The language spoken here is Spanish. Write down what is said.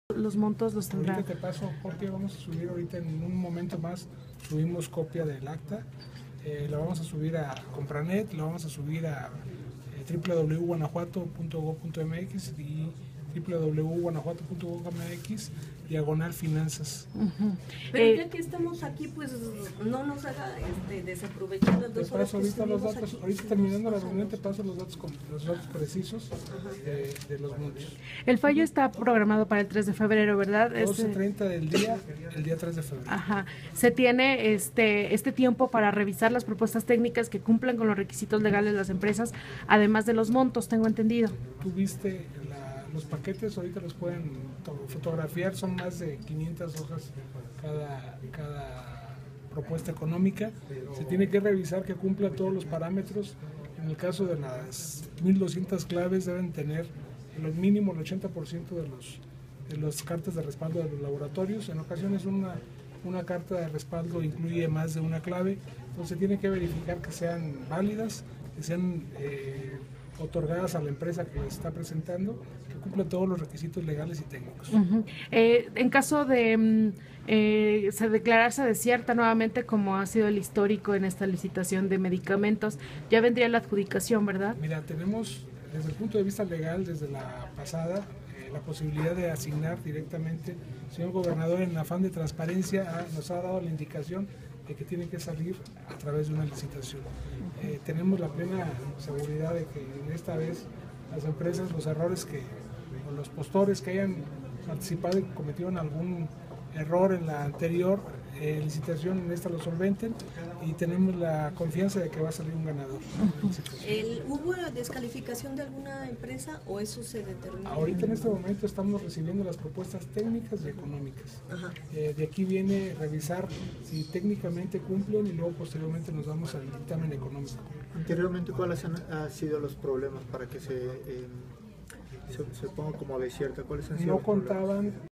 los montos los tendrá. Ahorita te paso copia, vamos a subir ahorita en un momento más, subimos copia del acta, la vamos a subir a Compranet, la vamos a subir a www.guanajuato.gov.mx y www.guanajuato.gov.mx/finanzas. Pero ya que estamos aquí, pues no nos haga desaprovechar las 2 horas que ahorita los datos, aquí. ahorita terminando la reunión te paso los datos precisos de los montos. El fallo está programado para el 3 de febrero, ¿verdad? 12:30 del día, el día 3 de febrero. Ajá. Se tiene este tiempo para revisar las propuestas técnicas que cumplan con los requisitos legales de las empresas, además de los montos, tengo entendido. Tú viste los paquetes, ahorita los pueden fotografiar, son más de 500 hojas cada propuesta económica. Se tiene que revisar que cumpla todos los parámetros. En el caso de las 1200 claves deben tener lo mínimo el 80% de las cartas de respaldo de los laboratorios. En ocasiones una carta de respaldo incluye más de una clave, entonces tiene que verificar que sean válidas, que sean otorgadas a la empresa que les está presentando, que cumpla todos los requisitos legales y técnicos. En caso de se declararse desierta nuevamente, como ha sido el histórico en esta licitación de medicamentos, ya vendría la adjudicación, ¿verdad? Mira, tenemos desde el punto de vista legal, desde la pasada, la posibilidad de asignar directamente. El señor gobernador, en afán de transparencia, nos ha dado la indicación de que tiene que salir a través de una licitación. Tenemos la plena seguridad de que esta vez las empresas, los errores o los postores que hayan participado y cometieron algún error en la anterior licitación, en esta lo solventen, y tenemos la confianza de que va a salir un ganador. ¿Hubo descalificación de alguna empresa o eso se determina? Ahorita en este momento estamos recibiendo las propuestas técnicas y económicas. De aquí viene revisar si técnicamente cumplen y luego posteriormente nos vamos al dictamen económico. Anteriormente, ¿cuáles han sido los problemas para que se ponga como desierta? ¿Cuáles han sido No los problemas? contaban